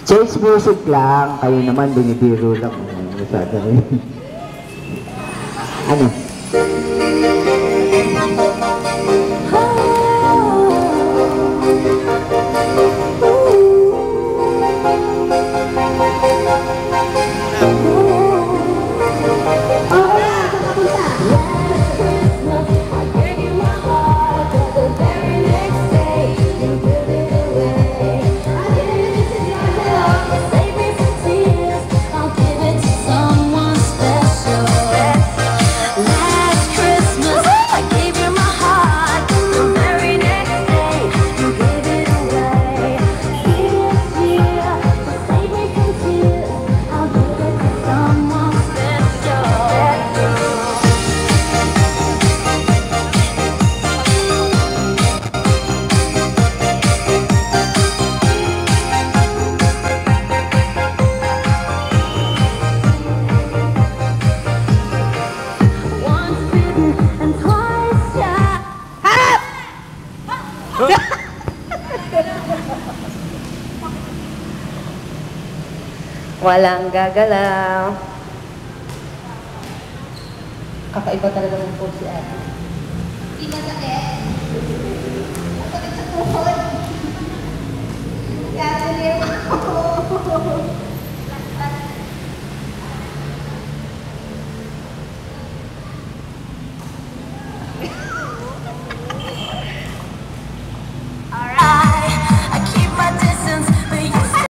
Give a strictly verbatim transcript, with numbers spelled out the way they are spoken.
Church music lang. Kayo naman, binibiro lang. Masyado rin. Ano? Walang gagalaw. Kakaiba talaga ng po si Ate. Hindi masakit. Masakit sa tuhod. Kaya tuloy ako.